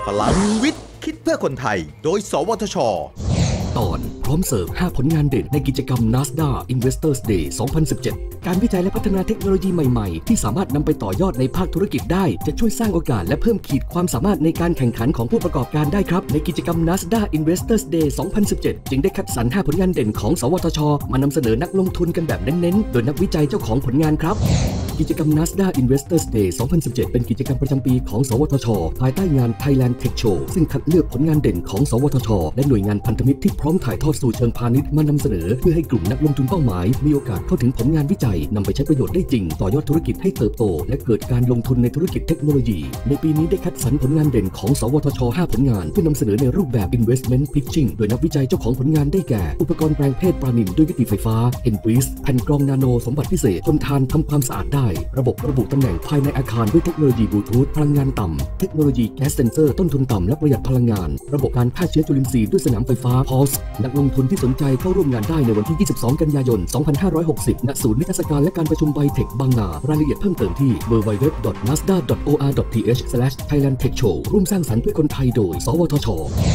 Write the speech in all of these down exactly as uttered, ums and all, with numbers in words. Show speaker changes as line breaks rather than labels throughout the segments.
พลังวิทย์คิดเพื่อคนไทยโดยสวทช.
ตอนพร้อมเสิร์ฟห้าผลงานเด่นในกิจกรรม Nasdaq Investors Day สองพันสิบเจ็ด การวิจัยและพัฒนาเทคโนโลยีใหม่ๆที่สามารถนำไปต่อยอดในภาคธุรกิจได้จะช่วยสร้างโอกาสและเพิ่มขีดความสามารถในการแข่งขันของผู้ประกอบการได้ครับในกิจกรรม Nasdaq Investors Day สองพันสิบเจ็ด จึงได้คัดสรรห้าผลงานเด่นของสวทช.มานำเสนอนักลงทุนกันแบบเน้นๆโดยนักวิจัยเจ้าของผลงานครับกิจกรรม Nasdaq Investors Day สองพันสิบเจ็ด เป็นกิจกรรมประจำปีของสวทช.ภายใต้งาน Thailand Tech Show ซึ่งคัดเลือกผลงานเด่นของสวทช.และหน่วยงานพันธมิตรที่พร้อมถ่ายทอดสู่เชิงพาณิชย์มานำเสนอเพื่อให้กลุ่มนักลงทุนเป้าหมายมีโอกาสเข้าถึงผลงานวิจัยนำไปใช้ประโยชน์ได้จริงต่อยอดธุรกิจให้เติบโตและเกิดการลงทุนในธุรกิจเทคโนโลยีในปีนี้ได้คัดสรรผลงานเด่นของสวทช.ห้าผลงานเพื่อนำเสนอในรูปแบบ Investment Pitching โดยนักวิจัยเจ้าของผลงานได้แก่อุปกรณ์แปลงเพศปราณินด้วยวิธีไฟฟ้า Enbreeze แผ่นกรองนาโนสมบัติพิเศษทนทานทำความสะอาดได้ระบบระบุตำแหน่งภายในอาคารด้วยเทคโนโลยีบลูทูธพลังงานต่ำเทคโนโลยีแก๊สเซนเซอร์ต้นทุนต่ำและประหยัดพลังงานระบบการฆ่าเชื้อจุลินทรีย์ด้วยสนามไฟฟ้า Pulse นักลงทุนที่สนใจเข้าร่วมงานได้ในวันที่ ยี่สิบสอง กันยายน สองพันห้าร้อยหกสิบ ณ ศูนย์นิทรรศการและการประชุมไบเทคบางนารายละเอียดเพิ่มเติมที่ ดับเบิลยู ดับเบิลยู ดับเบิลยู ดอท นัสดา ดอท โอ อาร์ ดอท ที เอช สแลช ไทยแลนด์ เทค โชว์ ร่วมสร้างสรรค์เพื่อคนไทยโดยสวทช.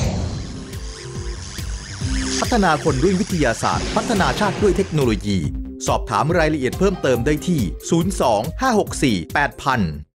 พัฒนาคนด้วยวิทยาศาสตร์พัฒนาชาติด้วยเทคโนโลยีสอบถามรายละเอียดเพิ่มเติมได้ที่ศูนย์ สอง ห้า หก สี่ แปด ศูนย์ ศูนย์